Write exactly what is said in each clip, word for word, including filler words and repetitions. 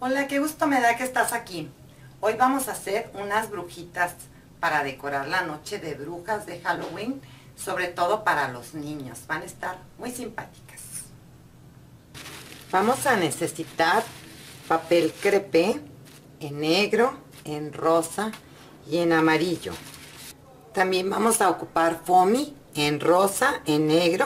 Hola, qué gusto me da que estás aquí. Hoy vamos a hacer unas brujitas para decorar la noche de brujas de Halloween, sobre todo para los niños. Van a estar muy simpáticas. Vamos a necesitar papel crepé en negro, en rosa y en amarillo. También vamos a ocupar foamy en rosa, en negro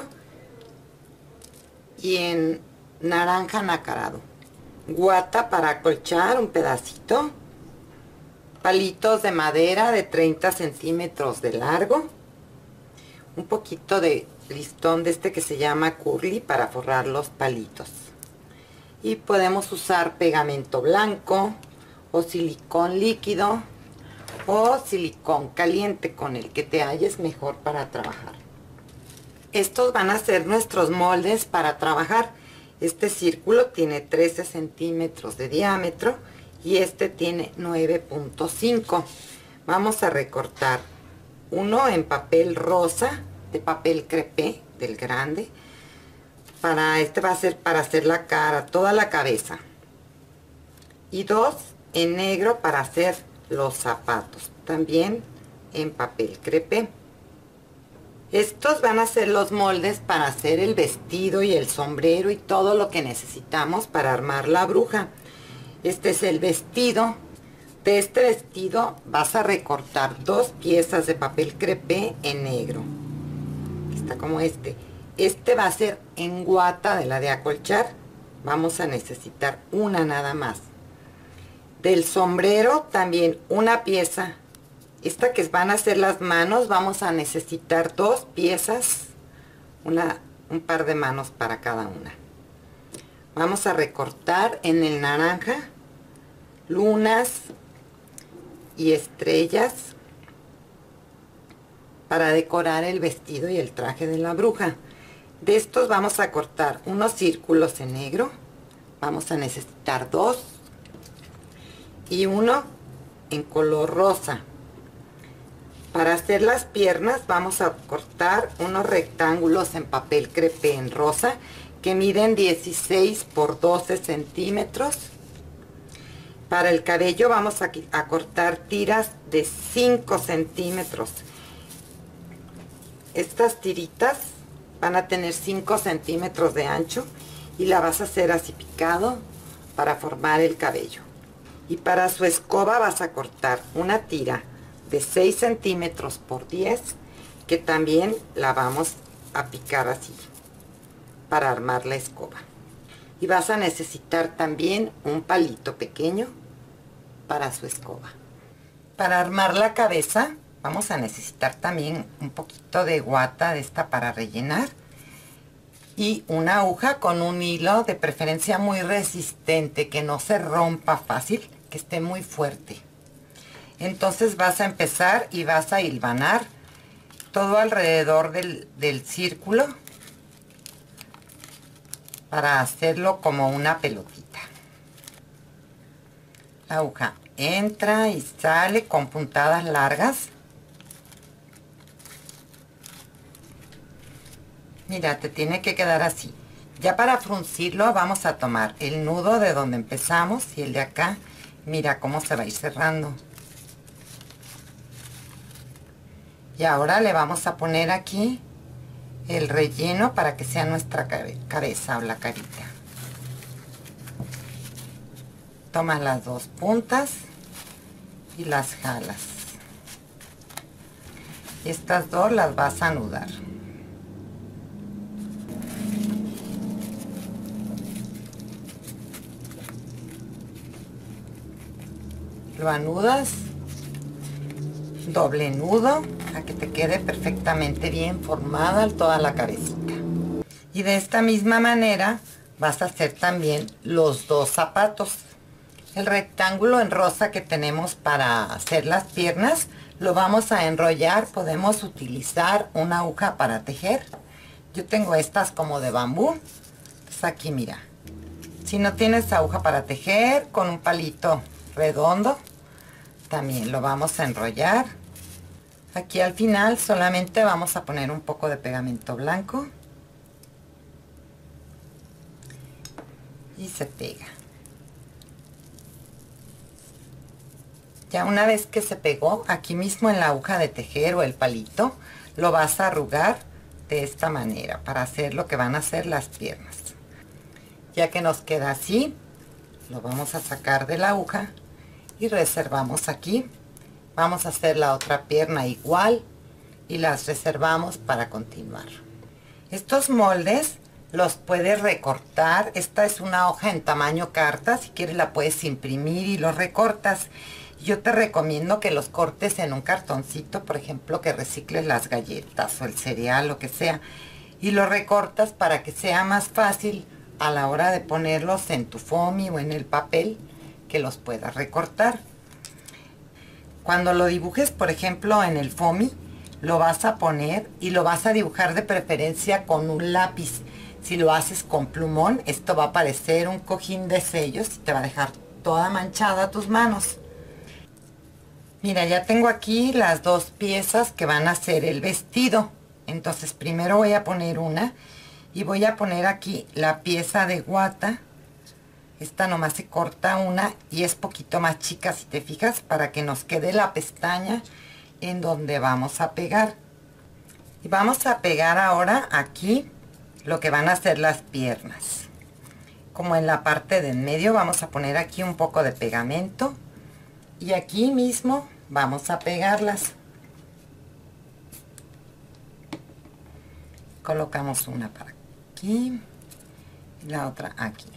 y en naranja nacarado. Guata para acolchar un pedacito, palitos de madera de treinta centímetros de largo, un poquito de listón de este que se llama curly para forrar los palitos, y podemos usar pegamento blanco o silicón líquido o silicón caliente, con el que te halles mejor para trabajar. Estos van a ser nuestros moldes para trabajar. Este círculo tiene trece centímetros de diámetro y este tiene nueve punto cinco. Vamos a recortar uno en papel rosa, de papel crepé, del grande. Para este va a ser para hacer la cara, toda la cabeza. Y dos en negro para hacer los zapatos, también en papel crepé. Estos van a ser los moldes para hacer el vestido y el sombrero y todo lo que necesitamos para armar la bruja. Este es el vestido. De este vestido vas a recortar dos piezas de papel crepé en negro. Está como este. Este va a ser en guata, de la de acolchar. Vamos a necesitar una nada más. Del sombrero también una pieza. Esta que van a ser las manos, vamos a necesitar dos piezas, una, un par de manos para cada una. Vamos a recortar en el naranja lunas y estrellas para decorar el vestido y el traje de la bruja. De estos vamos a cortar unos círculos en negro, vamos a necesitar dos, y uno en color rosa. Para hacer las piernas vamos a cortar unos rectángulos en papel crepé en rosa que miden dieciséis por doce centímetros. Para el cabello vamos a, a cortar tiras de cinco centímetros. Estas tiritas van a tener cinco centímetros de ancho y la vas a hacer así picado para formar el cabello. Y para su escoba vas a cortar una tira de seis centímetros por diez, que también la vamos a picar así para armar la escoba. Y vas a necesitar también un palito pequeño para su escoba. Para armar la cabeza vamos a necesitar también un poquito de guata de esta para rellenar y una aguja con un hilo de preferencia muy resistente, que no se rompa fácil, que esté muy fuerte. Entonces vas a empezar y vas a hilvanar todo alrededor del, del círculo para hacerlo como una pelotita. La aguja entra y sale con puntadas largas. Mira, te tiene que quedar así. Ya para fruncirlo vamos a tomar el nudo de donde empezamos y el de acá. Mira cómo se va a ir cerrando. Y ahora le vamos a poner aquí el relleno para que sea nuestra cabeza o la carita. Tomas las dos puntas y las jalas. Y estas dos las vas a anudar. Lo anudas, doble nudo, a que te quede perfectamente bien formada toda la cabecita. Y de esta misma manera vas a hacer también los dos zapatos. El rectángulo en rosa que tenemos para hacer las piernas lo vamos a enrollar. Podemos utilizar una aguja para tejer. Yo tengo estas como de bambú. Pues aquí mira, si no tienes aguja para tejer, con un palito redondo también lo vamos a enrollar. Aquí al final solamente vamos a poner un poco de pegamento blanco y se pega. Ya una vez que se pegó, aquí mismo en la aguja de tejer o el palito, lo vas a arrugar de esta manera para hacer lo que van a hacer las piernas. Ya que nos queda así, lo vamos a sacar de la aguja y reservamos aquí. Vamos a hacer la otra pierna igual y las reservamos para continuar. Estos moldes los puedes recortar. Esta es una hoja en tamaño carta, si quieres la puedes imprimir y los recortas. Yo te recomiendo que los cortes en un cartoncito, por ejemplo, que recicles las galletas o el cereal, lo que sea, y los recortas para que sea más fácil a la hora de ponerlos en tu foamy o en el papel, que los puedas recortar. Cuando lo dibujes, por ejemplo, en el foamy, lo vas a poner y lo vas a dibujar de preferencia con un lápiz. Si lo haces con plumón, esto va a parecer un cojín de sellos y te va a dejar toda manchada tus manos. Mira, ya tengo aquí las dos piezas que van a hacer el vestido. Entonces primero voy a poner una y voy a poner aquí la pieza de guata. Esta nomás se corta una y es poquito más chica, si te fijas, para que nos quede la pestaña en donde vamos a pegar. Y vamos a pegar ahora aquí lo que van a ser las piernas. Como en la parte de en medio vamos a poner aquí un poco de pegamento y aquí mismo vamos a pegarlas. Colocamos una para aquí y la otra aquí.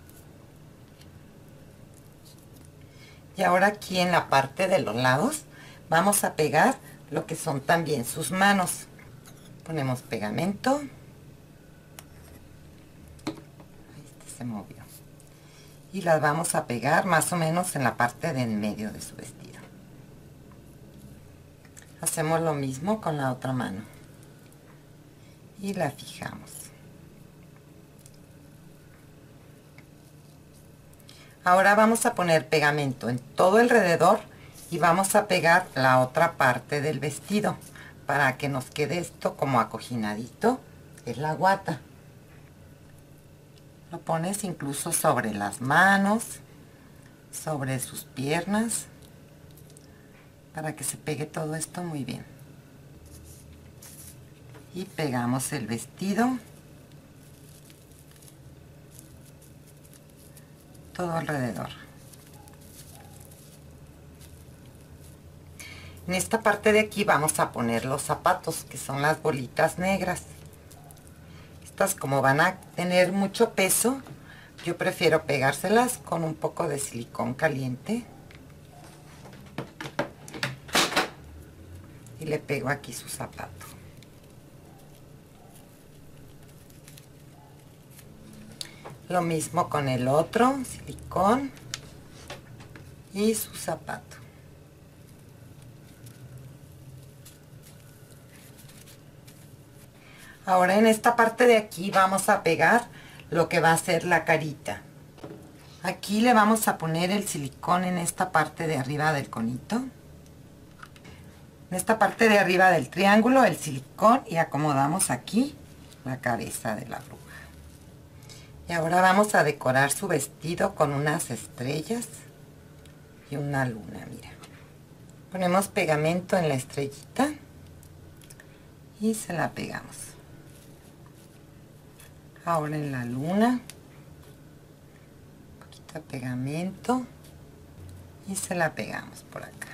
Y ahora aquí en la parte de los lados vamos a pegar lo que son también sus manos. Ponemos pegamento. Este se movió. Y las vamos a pegar más o menos en la parte de en medio de su vestido. Hacemos lo mismo con la otra mano. Y la fijamos. Ahora vamos a poner pegamento en todo alrededor y vamos a pegar la otra parte del vestido para que nos quede esto como acojinadito. Es la guata. Lo pones incluso sobre las manos, sobre sus piernas, para que se pegue todo esto muy bien. Y pegamos el vestido todo alrededor. En esta parte de aquí vamos a poner los zapatos, que son las bolitas negras. Estas, como van a tener mucho peso, yo prefiero pegárselas con un poco de silicón caliente. Y le pego aquí su zapato. Lo mismo con el otro, silicón y su zapato. Ahora en esta parte de aquí vamos a pegar lo que va a ser la carita. Aquí le vamos a poner el silicón en esta parte de arriba del conito. En esta parte de arriba del triángulo el silicón y acomodamos aquí la cabeza de la bruja. Y ahora vamos a decorar su vestido con unas estrellas y una luna, mira. Ponemos pegamento en la estrellita y se la pegamos. Ahora en la luna, un poquito de pegamento y se la pegamos por acá.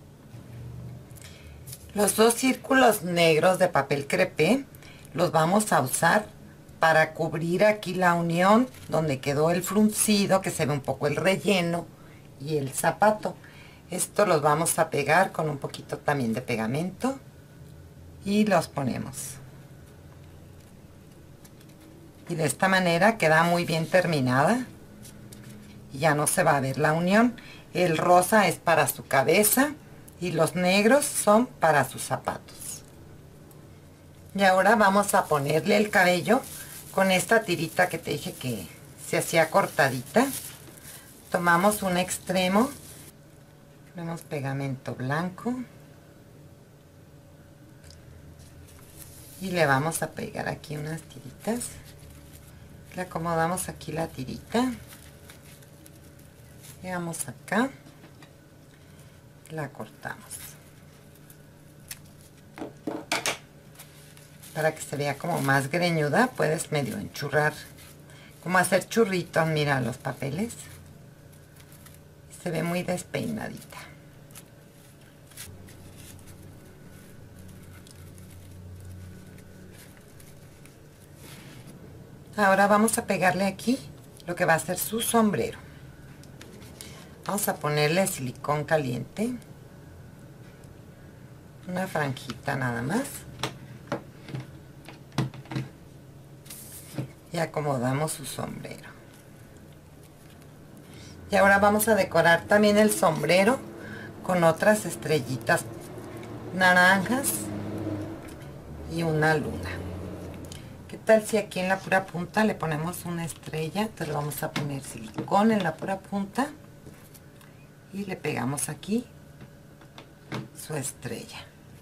Los dos círculos negros de papel crepé los vamos a usar para cubrir aquí la unión donde quedó el fruncido, que se ve un poco el relleno y el zapato. Esto los vamos a pegar con un poquito también de pegamento y los ponemos. Y de esta manera queda muy bien terminada y ya no se va a ver la unión. El rosa es para su cabeza y los negros son para sus zapatos. Y ahora vamos a ponerle el cabello con esta tirita que te dije que se hacía cortadita. Tomamos un extremo, ponemos pegamento blanco y le vamos a pegar aquí unas tiritas. Le acomodamos aquí la tirita, llegamos acá La cortamos para que se vea como más greñuda. Puedes medio enchurrar, como hacer churritos. Mira los papeles, se ve muy despeinadita. Ahora vamos a pegarle aquí lo que va a ser su sombrero. Vamos a ponerle silicón caliente, una franjita nada más, y acomodamos su sombrero. Y ahora vamos a decorar también el sombrero con otras estrellitas naranjas y una luna. ¿Qué tal si aquí en la pura punta le ponemos una estrella? Entonces le vamos a poner silicón en la pura punta y le pegamos aquí su estrella.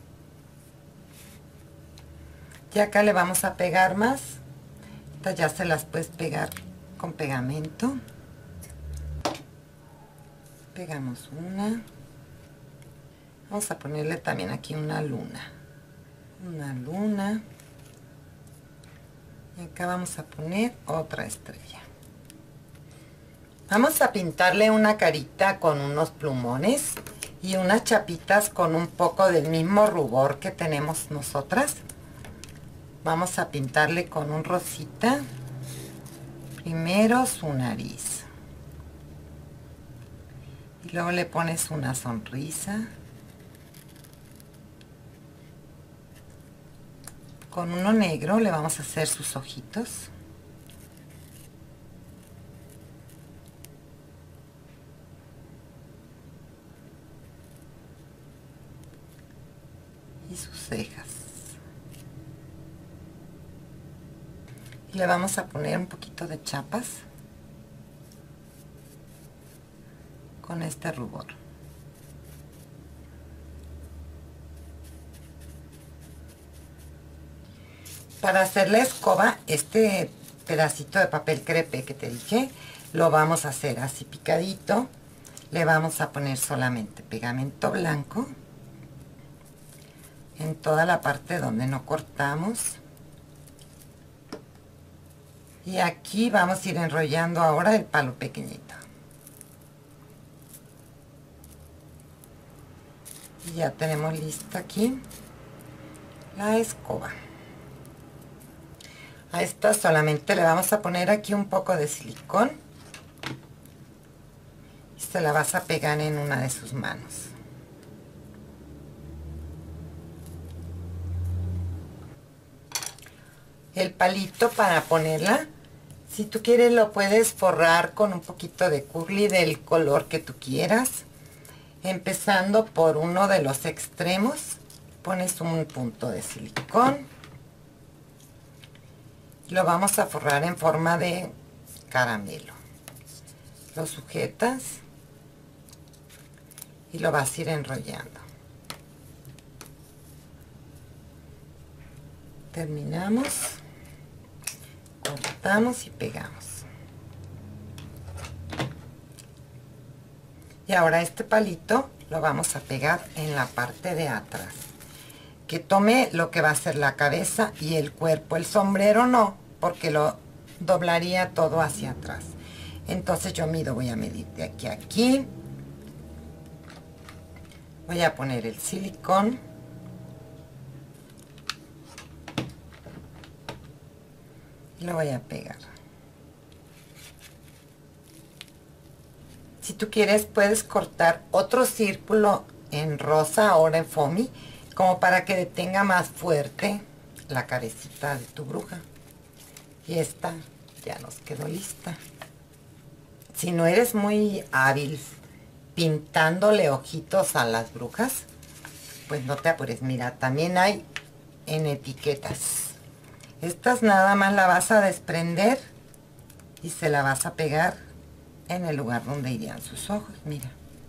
Y acá le vamos a pegar más. Estas ya se las puedes pegar con pegamento. Pegamos una. Vamos a ponerle también aquí una luna. Una luna. Y acá vamos a poner otra estrella. Vamos a pintarle una carita con unos plumones y unas chapitas con un poco del mismo rubor que tenemos nosotras. Vamos a pintarle con un rosita. Primero su nariz. Y luego le pones una sonrisa. Con uno negro le vamos a hacer sus ojitos. Y sus cejas. Y le vamos a poner un poquito de chapas con este rubor. Para hacer la escoba, este pedacito de papel crepé que te dije, lo vamos a hacer así picadito. Le vamos a poner solamente pegamento blanco en toda la parte donde no cortamos. Y aquí vamos a ir enrollando ahora el palo pequeñito. Y ya tenemos lista aquí la escoba. A esta solamente le vamos a poner aquí un poco de silicón y se la vas a pegar en una de sus manos. El palito para ponerla, si tú quieres lo puedes forrar con un poquito de curly del color que tú quieras. Empezando por uno de los extremos, pones un punto de silicón. Lo vamos a forrar en forma de caramelo. Lo sujetas y lo vas a ir enrollando. Terminamos, cortamos y pegamos. Y ahora este palito lo vamos a pegar en la parte de atrás. Que tome lo que va a ser la cabeza y el cuerpo. El sombrero no, porque lo doblaría todo hacia atrás. Entonces yo mido, voy a medir de aquí a aquí. Voy a poner el silicón. Y lo voy a pegar. Si tú quieres puedes cortar otro círculo en rosa, ahora en foamy, como para que detenga más fuerte la cabecita de tu bruja. Y esta ya nos quedó lista. Si no eres muy hábil pintándole ojitos a las brujas, pues no te apures. Mira, también hay en etiquetas. Estas nada más la vas a desprender y se la vas a pegar en el lugar donde irían sus ojos. Mira.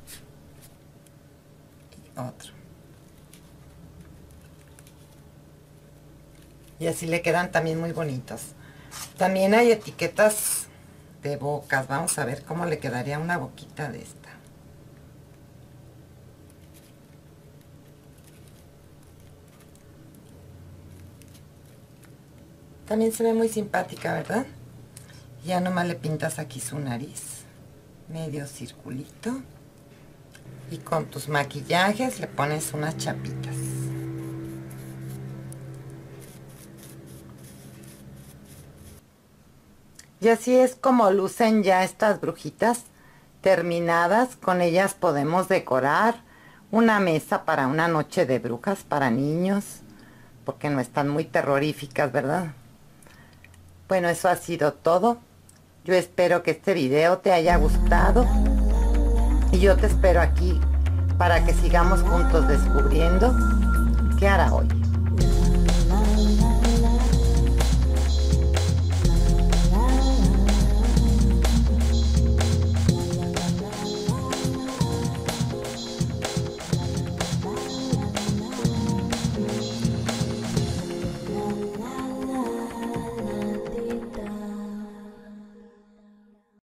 Y otro. Y así le quedan también muy bonitos. También hay etiquetas de bocas. Vamos a ver cómo le quedaría una boquita de esta. También se ve muy simpática, ¿verdad? Ya nomás le pintas aquí su nariz, medio circulito, y con tus maquillajes le pones unas chapitas. Y así es como lucen ya estas brujitas terminadas. Con ellas podemos decorar una mesa para una noche de brujas para niños, porque no están muy terroríficas, ¿verdad? Bueno, eso ha sido todo. Yo espero que este video te haya gustado y yo te espero aquí para que sigamos juntos descubriendo qué hará hoy.